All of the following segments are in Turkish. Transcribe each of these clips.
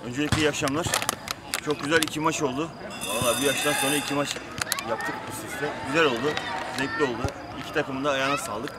Öncelikle iyi akşamlar. Çok güzel 2 maç oldu. Vallahi bir yaştan sonra 2 maç yaptık üst üste. Güzel oldu, zevkli oldu. İki takımın da ayağına sağlık.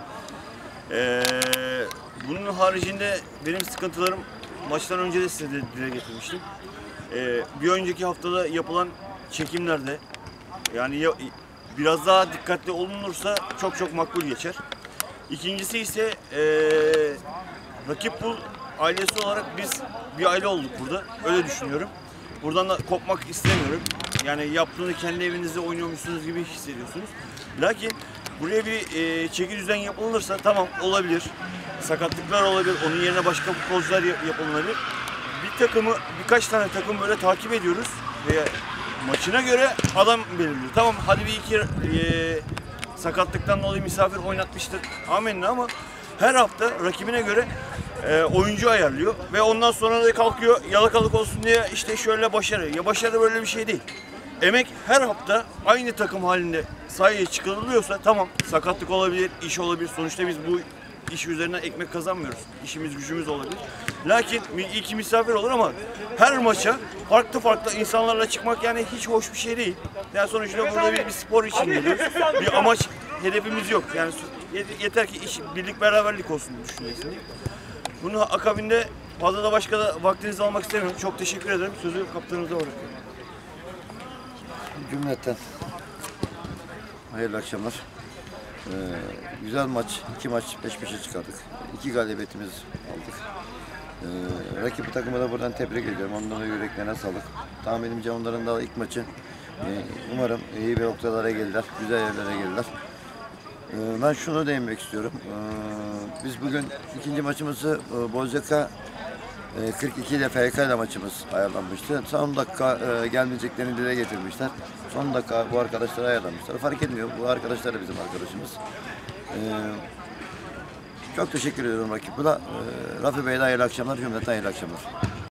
Bunun haricinde benim sıkıntılarım maçtan önce de size dile getirmiştim. Bir önceki haftada yapılan çekimlerde yani biraz daha dikkatli olunursa çok makbul geçer. İkincisi ise rakip bul ailesi olarak biz bir aile olduk burada. Öyle düşünüyorum. Buradan da kopmak istemiyorum. Yani yaptığını kendi evinizde oynuyormuşsunuz gibi hissediyorsunuz. Lakin buraya bir çeki düzen yapılırsa tamam olabilir. Sakatlıklar olabilir. Onun yerine başka futbolcular yapılabilir. Bir takımı, birkaç tane takım böyle takip ediyoruz ve maçına göre adam belirliyor. Tamam hadi bir iki sakatlıktan dolayı misafir oynatmıştır. Amenna ama her hafta rakibine göre oyuncu ayarlıyor ve ondan sonra da kalkıyor yalakalık olsun diye işte şöyle başarı. Ya başarı böyle bir şey değil. Emek her hafta aynı takım halinde sahaya çıkarılıyorsa tamam sakatlık olabilir, iş olabilir. Sonuçta biz bu iş üzerinden ekmek kazanmıyoruz. İşimiz gücümüz olabilir. Lakin iki misafir olur ama her maça farklı insanlarla çıkmak yani hiç hoş bir şey değil. Yani sonuçta burada bir spor için geliyoruz. Bir amaç, hedefimiz yok. Yani yeter ki iş, birlik beraberlik olsun düşüncesindeyim. Bunun akabinde fazla da başka da vaktinizi almak istemiyorum. Çok teşekkür ederim. Sözü kaptanınıza bırakıyorum. Cümleten hayırlı akşamlar. Güzel maç, 2 maç peş peşe çıkardık. 2 galibiyetimiz aldık. Rakip takımı da buradan tebrik ediyorum. Onların da yüreklerine sağlık. Tahminimce onların da ilk maçı umarım iyi bir noktalara gelirler, güzel yerlere gelirler. Ben şunu değinmek istiyorum. Biz bugün ikinci maçımızı Bozcaada 42 ile FK ile maçımız ayarlanmıştı. Son dakika gelmeyeceklerini dile getirmişler. Son dakika bu arkadaşları ayarlamışlar. Fark etmiyor. Bu arkadaşlar da bizim arkadaşımız. Çok teşekkür ediyorum rakip. Rafi Bey'e de hayırlı akşamlar. Cümleten hayırlı akşamlar.